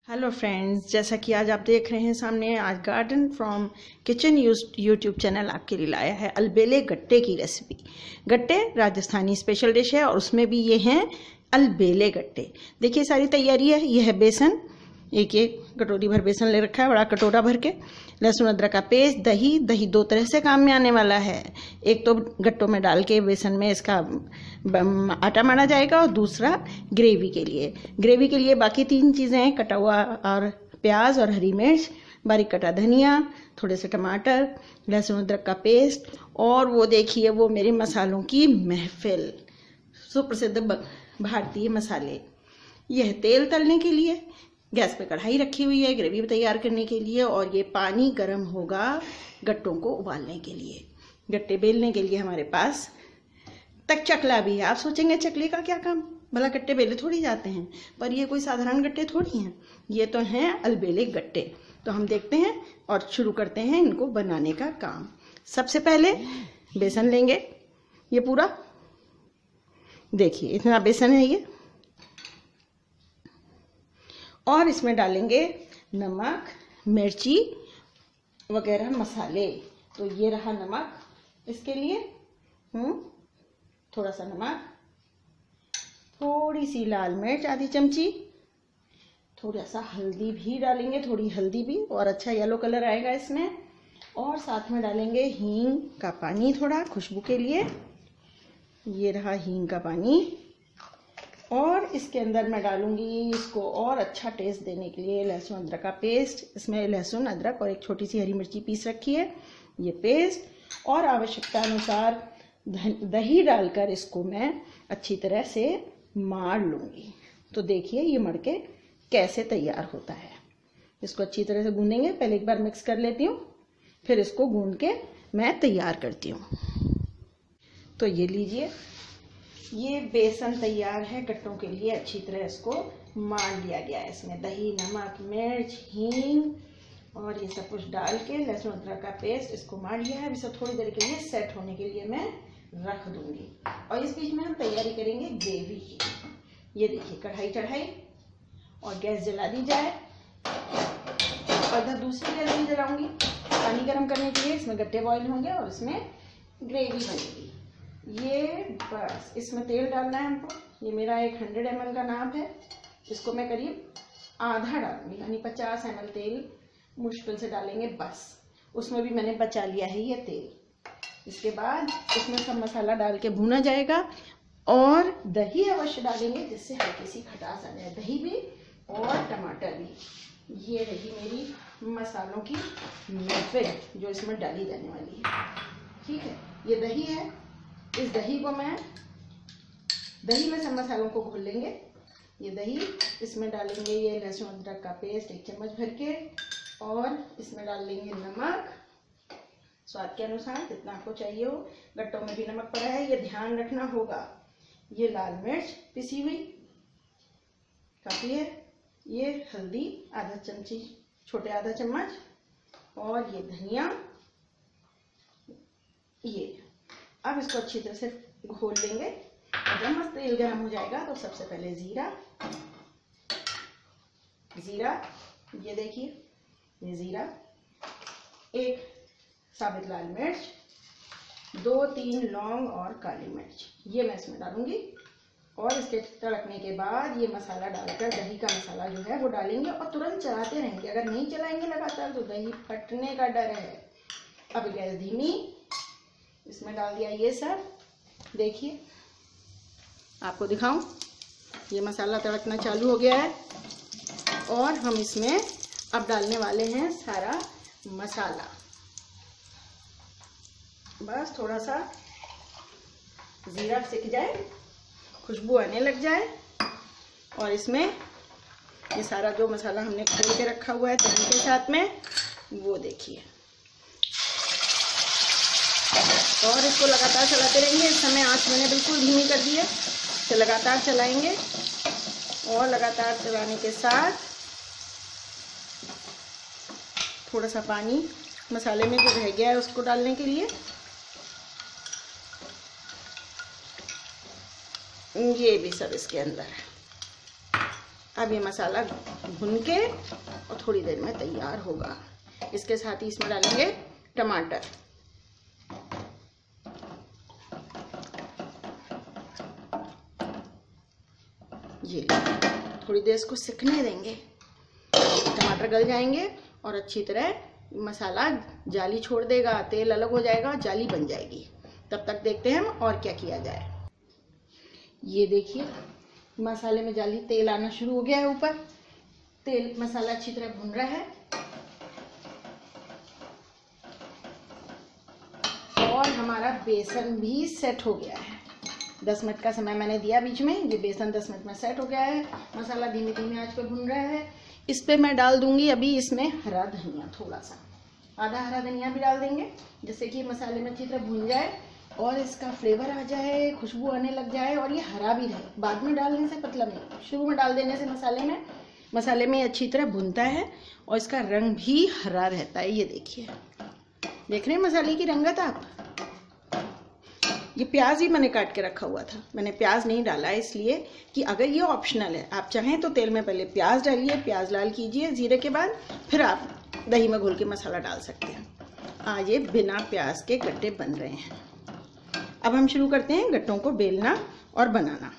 Hello friends, जैसा कि आज आप देख रहे हैं सामने, आज garden from kitchen YouTube channel आपके लिए लाया है अलबेले गट्टे की रेसिपी। गट्टे राजस्थानी स्पेशल डिश है और उसमें भी ये हैं अलबेले गट्टे। देखिए सारी तैयारी है। ये है बेसन, एक कटोरी भर बेसन ले रखा है, बड़ा कटोरा भर के। लहसुन अदरक का पेस्ट, दही दो तरह से काम में आने वाला है। एक तो गट्टों में डाल के बेसन में इसका आटा माना जाएगा और दूसरा ग्रेवी के लिए बाकी तीन चीज़ें हैं, कटा हुआ और प्याज और हरी मिर्च, बारीक कटा धनिया, थोड़े से टमाटर, लहसुन अदरक का पेस्ट और वो देखिए वो मेरे मसालों की महफिल, सुप्रसिद्ध भारतीय मसाले। यह तेल तलने के लिए, गैस पे कढ़ाई रखी हुई है ग्रेवी तैयार करने के लिए, और ये पानी गर्म होगा गट्टों को उबालने के लिए। गट्टे बेलने के लिए हमारे पास तक चकला भी है। आप सोचेंगे चकले का क्या काम, भला गट्टे बेले थोड़ी जाते हैं, पर ये कोई साधारण गट्टे थोड़ी हैं, ये तो हैं अलबेले गट्टे। तो हम देखते हैं और शुरू करते हैं इनको बनाने का काम। सबसे पहले बेसन लेंगे, ये पूरा देखिए इतना बेसन है ये, और इसमें डालेंगे नमक, मिर्ची वगैरह मसाले। तो ये रहा नमक इसके लिए, थोड़ा सा नमक, थोड़ी सी लाल मिर्च आधी चमची, थोड़ा सा हल्दी भी डालेंगे, थोड़ी हल्दी भी, और अच्छा येलो कलर आएगा इसमें। और साथ में डालेंगे हींग का पानी थोड़ा खुशबू के लिए, ये रहा हींग का पानी। और इसके अंदर मैं डालूंगी इसको और अच्छा टेस्ट देने के लिए लहसुन अदरक का पेस्ट। इसमें लहसुन अदरक और एक छोटी सी हरी मिर्ची पीस रखी है, ये पेस्ट, और आवश्यकता अनुसार दही डालकर इसको मैं अच्छी तरह से मार लूँगी। तो देखिए ये मड़के कैसे तैयार होता है। इसको अच्छी तरह से गूंदेंगे, पहले एक बार मिक्स कर लेती हूँ, फिर इसको गूंद के मैं तैयार करती हूँ। तो ये लीजिए, ये बेसन तैयार है गट्टों के लिए। अच्छी तरह इसको मार लिया गया है। इसमें दही, नमक, मिर्च, हींग और ये सब कुछ डाल के लहसुन अदरक का पेस्ट इसको मार लिया है। इसे थोड़ी देर के लिए सेट होने के लिए मैं रख दूंगी, और इस बीच में हम तैयारी करेंगे ग्रेवी की। ये देखिए कढ़ाई चढ़ाई और गैस जला दी जाए, और इधर दूसरी गैस भी जलाऊंगी पानी गर्म करने के लिए। इसमें गट्टे बॉईल होंगे और इसमें ग्रेवी बनेगी। ये बस इसमें तेल डालना है हमको। ये मेरा एक 100 ml का नाप है, इसको मैं करीब आधा डालूंगी, यानी 50 ml तेल मुश्किल से डालेंगे बस। उसमें भी मैंने बचा लिया है ये तेल। इसके बाद इसमें सब मसाला डाल के भूना जाएगा, और दही अवश्य डालेंगे जिससे हल्की सी खटास आ जाए, दही भी और टमाटर भी। ये रही मेरी मसालों की महफिल जो इसमें डाली जाने वाली है। ठीक है, ये दही है, इस दही को दही में सब मसालों को घोल लेंगे। ये दही, इसमें डालेंगे ये लहसुन अदरक का पेस्ट 1 चम्मच भर के, और इसमें डाल लेंगे नमक स्वाद के अनुसार जितना आपको चाहिए हो। गट्टों में भी नमक पड़ा है, ये ध्यान रखना होगा। ये लाल मिर्च पिसी हुई काफ़ी है, ये हल्दी आधा चमची, छोटे आधा चम्मच, और ये धनिया। ये अब इसको अच्छी तरह से घोल लेंगे, और जब मस्त तेल गर्म हो जाएगा तो सबसे पहले जीरा, ये देखिए ये जीरा, एक साबित लाल मिर्च, 2-3 लौंग और काली मिर्च, ये मैं इसमें डालूंगी। और इसके तड़कने के बाद ये मसाला डालकर दही का मसाला जो है वो डालेंगे, और तुरंत चलाते रहेंगे। अगर नहीं चलाएंगे लगातार तो दही फटने का डर है। अब गैस धीमी, इसमें डाल दिया ये सब। देखिए आपको दिखाऊं, ये मसाला तड़कना चालू हो गया है, और हम इसमें अब डालने वाले हैं सारा मसाला। बस थोड़ा सा जीरा सिक जाए, खुशबू आने लग जाए, और इसमें ये सारा जो मसाला हमने खोल के रखा हुआ है दही के साथ में, वो देखिए, और इसको लगातार चलाते रहेंगे। इस समय आंच मैंने बिल्कुल धीमी कर दी है, इसे लगातार चलाएंगे, और लगातार चलाने के साथ थोड़ा सा पानी मसाले में जो रह गया है उसको डालने के लिए, ये भी सब इसके अंदर है। अब ये मसाला भून के और थोड़ी देर में तैयार होगा। इसके साथ ही इसमें डालेंगे टमाटर। ये थोड़ी देर इसको सिकने देंगे, टमाटर गल जाएंगे और अच्छी तरह मसाला जाली छोड़ देगा, तेल अलग हो जाएगा, जाली बन जाएगी। तब तक देखते हैं हम और क्या किया जाए। ये देखिए मसाले में जाली, तेल आना शुरू हो गया है ऊपर। तेल मसाला अच्छी तरह भुन रहा है और हमारा बेसन भी सेट हो गया है। 10 मिनट का समय मैंने दिया बीच में, ये बेसन 10 मिनट में सेट हो गया है। मसाला धीमी धीमी आंच पे भुन रहा है। इस पे मैं डाल दूंगी अभी इसमें हरा धनिया, थोड़ा सा, आधा हरा धनिया भी डाल देंगे, जिससे कि मसाले में अच्छी तरह भुन जाए और इसका फ्लेवर आ जाए, खुशबू आने लग जाए और ये हरा भी रहे। बाद में डालने से मतलब नहीं, शुरू में डाल देने से मसाले में अच्छी तरह भुनता है और इसका रंग भी हरा रहता है। ये देखिए, देख रहे हैं मसाले की रंगत आप। ये प्याज ही मैंने काट के रखा हुआ था, मैंने प्याज नहीं डाला इसलिए कि अगर ये ऑप्शनल है, आप चाहें तो तेल में पहले प्याज डालिए, प्याज लाल कीजिए जीरे के बाद, फिर आप दही में घोल के मसाला डाल सकते हैं। आज ये बिना प्याज के गट्टे बन रहे हैं। अब हम शुरू करते हैं गट्टों को बेलना और बनाना।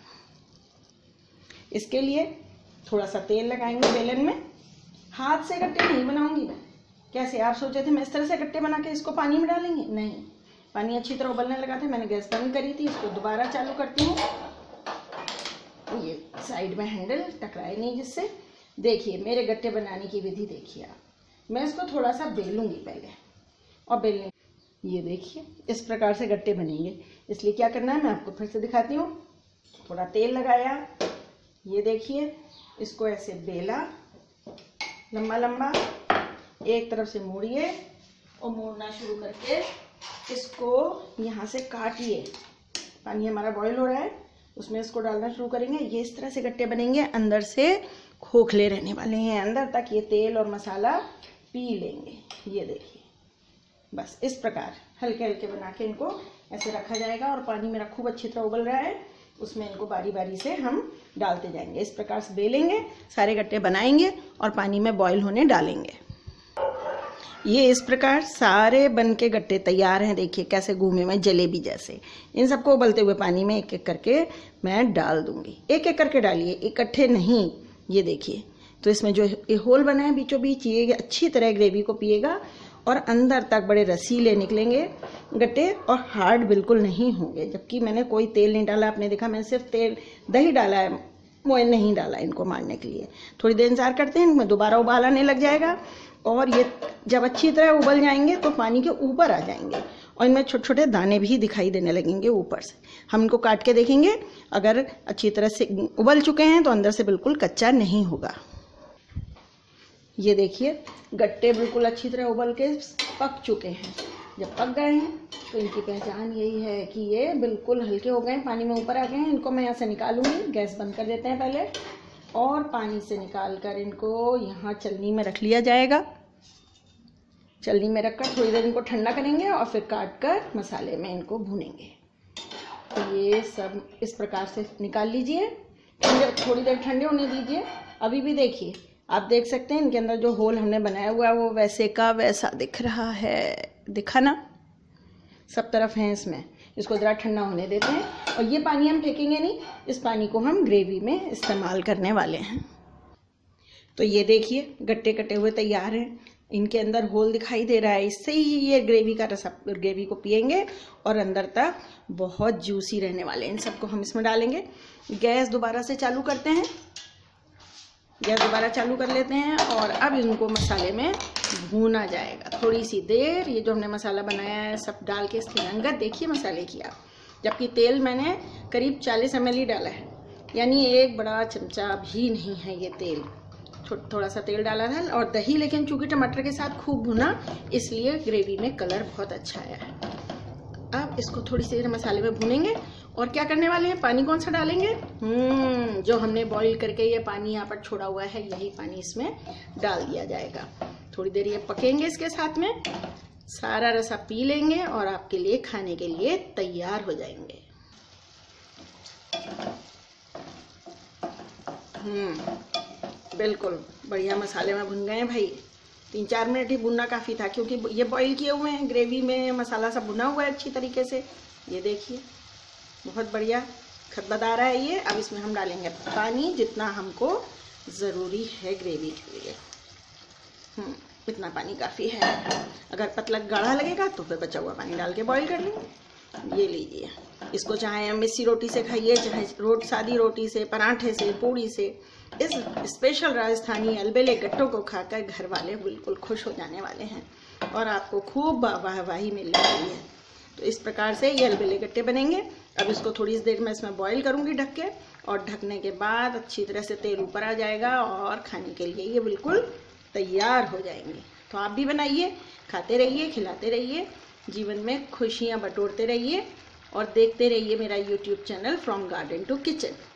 इसके लिए थोड़ा सा तेल लगाएंगे बेलन में। हाथ से गट्टे नहीं बनाऊंगी मैं। कैसे, आप सोचे थे मैं इस तरह से गट्टे बना के इसको पानी में डालेंगे? नहीं, पानी अच्छी तरह उबलने लगा था, मैंने गैस बंद करी थी। इसको दोबारा चालू करती हूँ। ये साइड में हैंडल टकराए नहीं जिससे। देखिए मेरे गट्टे बनाने की विधि देखिए आप। मैं इसको थोड़ा सा बेलूंगी पहले और बेलने, ये देखिए इस प्रकार से गट्टे बनेंगे। इसलिए क्या करना है मैं आपको फिर से दिखाती हूँ। थोड़ा तेल लगाया, ये देखिए इसको ऐसे बेला लंबा लंबा, एक तरफ से मोड़िए और मोड़ना शुरू करके इसको यहाँ से काटिए। पानी हमारा बॉईल हो रहा है, उसमें इसको डालना शुरू करेंगे। ये इस तरह से गट्टे बनेंगे, अंदर से खोखले रहने वाले हैं, अंदर तक ये तेल और मसाला पी लेंगे। ये देखिए बस इस प्रकार हल्के हल्के बना के इनको ऐसे रखा जाएगा और पानी मेरा खूब अच्छी तरह उबल रहा है, उसमें इनको बारी बारी से हम डालते जाएंगे। इस प्रकार से बेलेंगे, सारे गट्टे बनाएंगे और पानी में बॉईल होने डालेंगे। ये इस प्रकार सारे बन के गट्टे तैयार हैं। देखिए कैसे घूमे में जलेबी जैसे। इन सबको उबलते हुए पानी में एक एक करके मैं डाल दूंगी। एक एक करके डालिए, इकट्ठे नहीं। ये देखिए तो इसमें जो ये होल बना है बीचों बीच, ये अच्छी तरह ग्रेवी को पिएगा और अंदर तक बड़े रसीले निकलेंगे गट्टे और हार्ड बिल्कुल नहीं होंगे। जबकि मैंने कोई तेल नहीं डाला, आपने देखा मैंने सिर्फ तेल दही डाला है, मोइन नहीं डाला इनको मारने के लिए। थोड़ी देर इंतजार करते हैं, इनमें दोबारा उबाल आने लग जाएगा और ये जब अच्छी तरह उबल जाएंगे तो पानी के ऊपर आ जाएंगे और इनमें छोटे छोटे दाने भी दिखाई देने लगेंगे ऊपर से। हम इनको काट के देखेंगे, अगर अच्छी तरह से उबल चुके हैं तो अंदर से बिल्कुल कच्चा नहीं होगा। ये देखिए गट्टे बिल्कुल अच्छी तरह उबल के पक चुके हैं। जब पक गए हैं तो इनकी पहचान यही है कि ये बिल्कुल हल्के हो गए हैं, पानी में ऊपर आ गए हैं। इनको मैं यहाँ से निकालूंगी, गैस बंद कर देते हैं पहले और पानी से निकाल कर इनको यहाँ चलनी में रख लिया जाएगा। चलनी में रखकर थोड़ी देर इनको ठंडा करेंगे और फिर काट कर मसाले में इनको भूनेंगे। तो ये सब इस प्रकार से निकाल लीजिए, थोड़ी देर ठंडे होने दीजिए। अभी भी देखिए, आप देख सकते हैं इनके अंदर जो होल हमने बनाया हुआ है वो वैसे का वैसा दिख रहा है। दिखा ना, सब तरफ है इसमें। इसको ज़रा ठंडा होने देते हैं और ये पानी हम फेंकेंगे नहीं, इस पानी को हम ग्रेवी में इस्तेमाल करने वाले हैं। तो ये देखिए गट्टे कटे हुए तैयार हैं, इनके अंदर होल दिखाई दे रहा है। इससे ही ये ग्रेवी का रस, ग्रेवी को पिएंगे और अंदर तक बहुत जूसी रहने वाले हैं। इन सबको हम इसमें डालेंगे। गैस दोबारा से चालू करते हैं, गैस दोबारा चालू कर लेते हैं और अब इनको मसाले में भूना जाएगा थोड़ी सी देर। ये जो हमने मसाला बनाया है सब डाल के इसकी रंगत देखिए मसाले की आप। जबकि तेल मैंने करीब 40 ml ही डाला है, यानी एक बड़ा चमचा भी नहीं है ये तेल। थोड़ा सा तेल डाला था और दही, लेकिन चूंकि टमाटर के साथ खूब भुना इसलिए ग्रेवी में कलर बहुत अच्छा आया है। अब इसको थोड़ी सी देर मसाले में भूनेंगे और क्या करने वाले हैं, पानी कौन सा डालेंगे, जो हमने बॉईल करके ये पानी यहाँ पर छोड़ा हुआ है यही पानी इसमें डाल दिया जाएगा। थोड़ी देर ये पकेंगे, इसके साथ में सारा रसा पी लेंगे और आपके लिए खाने के लिए तैयार हो जाएंगे। बिल्कुल बढ़िया मसाले में भुन गए हैं भाई। 3-4 मिनट ही भुनना काफ़ी था, क्योंकि ये बॉईल किए हुए हैं, ग्रेवी में मसाला सब भुना हुआ है अच्छी तरीके से। ये देखिए बहुत बढ़िया खदबदा रहा है ये। अब इसमें हम डालेंगे पानी, जितना हमको ज़रूरी है ग्रेवी के लिए। इतना पानी काफ़ी है। अगर पतला गाढ़ा लगेगा तो फिर बचा हुआ पानी डाल के बॉईल कर लेंगे। ये लीजिए, इसको चाहे मिस्सी रोटी से खाइए, चाहे सादी रोटी से, पराठे से, पूड़ी से। इस स्पेशल राजस्थानी अलबेले गट्टों को खाकर घर वाले बिल्कुल खुश हो जाने वाले हैं और आपको खूब वाहवाही मिलने वाली है। तो इस प्रकार से ये अलबेले गट्टे बनेंगे। अब इसको थोड़ी सी देर में इसमें बॉईल करूँगी ढक के, और ढकने के बाद अच्छी तरह से तेल ऊपर आ जाएगा और खाने के लिए ये बिल्कुल तैयार हो जाएंगे। तो आप भी बनाइए, खाते रहिए, खिलाते रहिए, जीवन में खुशियाँ बटोरते रहिए और देखते रहिए मेरा YouTube channel from garden to kitchen.